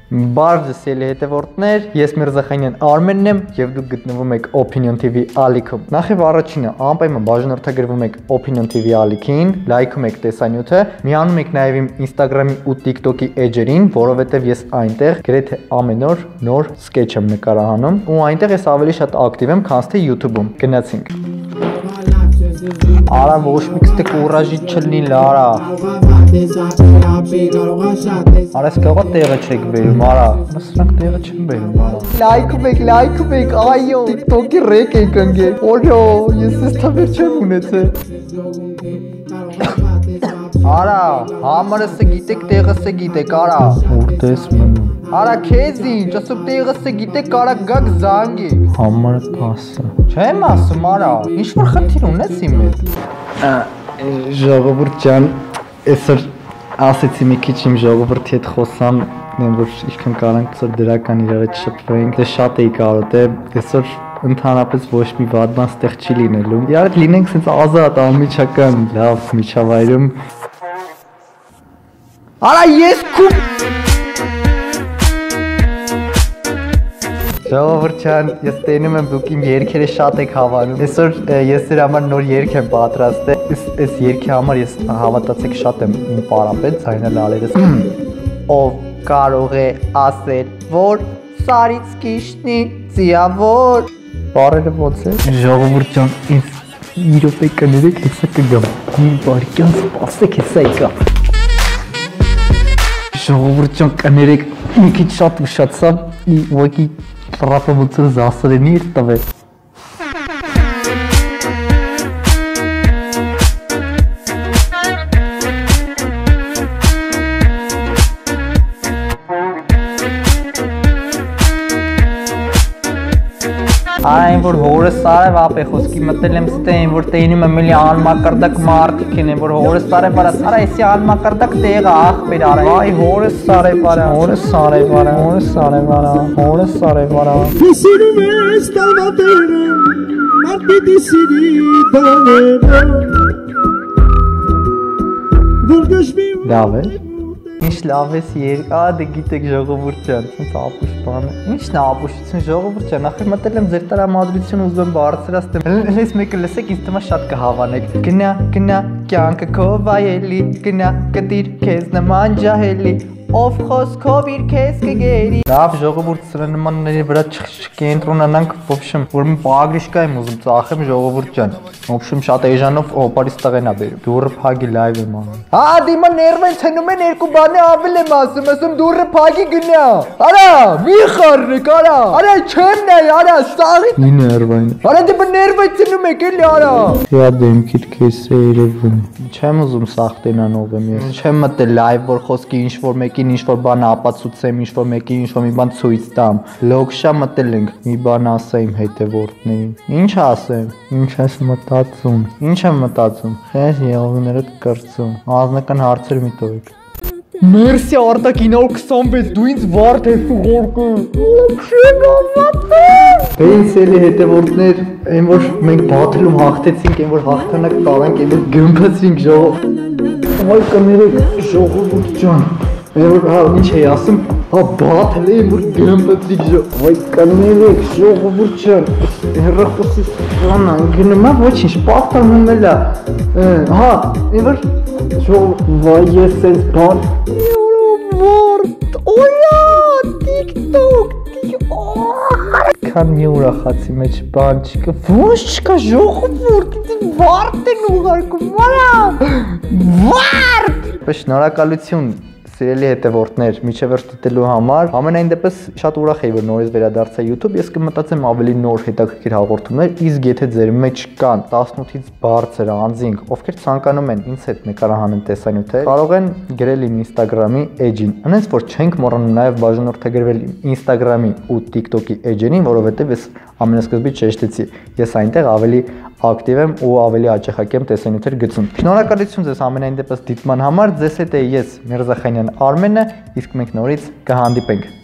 Բարձ սելի հետևորդներ, ես Միրզախանյան Արմենն եմ եւ դուք գտնվում եք Opinion TV ալիքում։ Նախ եւ առաջինը անպայման բաժանորդագրվում եք Opinion TV ալիքին, լայքում եք տեսանյութը, միանում եք նաեւ իմ Instagram-ի ու TikTok-ի էջերին, որովհետեւ ես այնտեղ գրեթե ամեն օր նոր սկեչ եմ նկարահանում ու այնտեղ ես ավելի շատ ակտիվ եմ, քան թե YouTube-ում։ Գնացինք։ Արա ոչ մի քիչ կուրաժի չլինի լարա։ Արա սկավա տեղը չեք բերում, արա։ Սրանք տեղը չեն բերում, արա։ Լայքում եք, այո, TikTok-ի ռեկ եք ընկել։ Օրո, ես էս թվեր չեմ ունեցել։ Արա, համարս գիտեք, տեղս գիտեք, արա։ Որտես մնում։ Արա քեզ ինչ, ասում տեղս գիտեք, կարա գաք զանգեք։ Համարը տասը։ Չեմ ասում, արա։ Ինչ որ խնդիր ունես իմ հետ։ Ժողովուրդ ջան, այսօր ասեցի մի քիչ իմ ժողովրդի հետ խոսամ, որ ինչքան կարանք այսօր դրական իրար հետ շփվենք։ Դե շատ էի կարոտե, այսօր ընդհանրապես ոչ մի վատ բան ստեղ չի լինելու։ Իրար հետ լինենք սենց ազատ, անմիջական, լավ միջավայրում։ Արա ես քու Ժողովուրդ ջան, ես տենում եմ դուք իմ երգերը շատ եք հավանում։ Այսօր ես ձեր համար նոր երգ եմ պատրաստել։ Այս երգի համար ես հավատացեք շատ եմ իմ պարապետ ձայնալալերս։ Ով կարող է ասել, որ սարից կիշնի ձիավոր։ Բառերը ո՞նց է։ Ժողովուրդ ջան, ինձ մի րոպե կներեք, հեսա կգամ։ Մի վայրկյան սպասեք, հեսա եկա։ Ժողովուրդ ջան, կներեք, մի քիչ շատ ուշացա, ուղղակի Rapamutsul zasarını tabii. Այն որ հորս սարը վապ է խոսքի մտել եմ ստեին, որ տեինում եմ էլի անմակարդակ մարդիկ են, որ հորս սարը բարա, սարա էսի անմակարդակ տեղը աղբեր արա, այ հորս սարը բարա, հորս սարը բարա, հորս սարը բարա, հորս սարը բարա։ Սիրում ես տավատերը, մարդ պիտի սիրի բաները, որ դժվի լավ է։ Ինչ լավ ես երկ, դե գիտեք ժողովուրդ ջան, ցենց ապուշ բանը։ Ինչն է ապուշություն ժողովուրդ ջան, ախր մտել եմ ձեր տրամադրությունը ուզում եմ բարձրացնել։ Հենց մեկը լսեք, ինձ թվում է շատ կհավանեք։ Գնա, կյանքը քո վայելի, գնա, կտիր քեզ նման ջահելի, ով խոսքով իր քեզ կգերի։ Լավ ժողովուրդ սրա նմանների վրա չկենտրոնանանք, в общем, որ մի պագրիշկա եմ ուզում ծախեմ ժողովուրդ ջան։ В общем, շատ էժանով օպարից տղեն ա բերում։ Դուրը փագի լայվ եմ անում։ Հա, դիմա ներվեն ցնում են երկու բանի ավել եմ ասում դուրը փագի գնա։ Արա, մի խառնեք, արա չեմ նայ, արա, սաղի։ Մի ներվային։ Արա դե ներվայ ցնում եք էլի, արա։ Դա դեմքիդ քեզ է երևում։ Չեմ ուզում սախտենանով եմ ես։ Չեմ մտել լայվ, որ խոսքի ինչ որ մեկին ինչ որ բան ապացուցեմ, ինչ որ մեկին ինչ որ մի բան ցույց տամ։ Լոգշա մտել ենք, մի բան ասա իմ հետևորդներին։ Ինչ ասեմ։ Ինչ ես մտածում։ Ինչ եմ մտածում։ Խես եղողներդ կրծում։ Անձնական հարցեր մի տվեք։ Մերսի Արտակին 26 դու ինձ վարդ ես ուղարկում։ Չեմ հավատում։ Դե ինձ էլի հետևորդներ, այն որ մենք բաթլում հաղթեցինք, այն որ հաղթանակ տալանք, այն որ գմբացինք ժողով։ Ոյ կներեք ժողովուրդ ջան։ Հա ինչ էի ասում, հա բաթլ եմ որ գմբացինք ժողով։ Ոյ կներեք ժողովուրդ ջան, հեռախոսից բան անգնում է, ոչինչ, պատտանում էլա։ Հա, այն որ Vay yes bad. Oya TikTok. Kan mi ուրախացի մեջ բան չկա։ Ոչ չկա ժողովուրդ, վարդ են ուղարկում, վարա։ Վարդ։ Շնորհակալություն սիրելի հետևորդներ, միջևերջ դիտելու համար։ Ամենայն դեպս շատ ուրախ եի, որ նորից վերադարձա YouTube, ես կմտածեմ ավելի նոր հետաքրքիր հաղորդումներ, իսկ եթե ձեր մեջ կան 18-ից բարձր անձինք, ովքեր ցանկանում են ինձ հետ նկարահանեն տեսանյութեր, կարող են գրել իմ Instagram-ի էջին։ Այնպես որ չենք մոռանում նաև բաժանորդագրվել իմ Instagram-ի ու TikTok-ի էջերին, որովհետև ես ամենասկզբից շեշտեցի, ես այնտեղ ավելի ակտիվ եմ ու ավելի հաճախակ եմ տեսանյութեր գցում։ Շնորհակալություն ձեզ ամենայն դեպս դիտման համար, ձեզ հետ է ես Միրզախանյան Արմենը, իսկ մենք նորից կհանդիպենք։